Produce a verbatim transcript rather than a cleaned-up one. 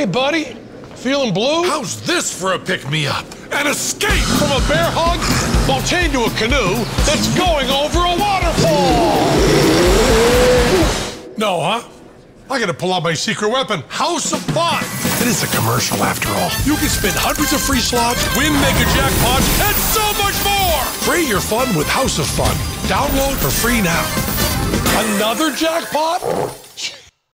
Hey, buddy. Feeling blue? How's this for a pick-me-up? An escape! From a bear hug while chained to a canoe that's going over a waterfall! No, huh? I gotta pull out my secret weapon, House of Fun! It is a commercial after all. You can spin hundreds of free slots, win mega jackpots, and so much more! Free your fun with House of Fun. Download for free now. Another jackpot?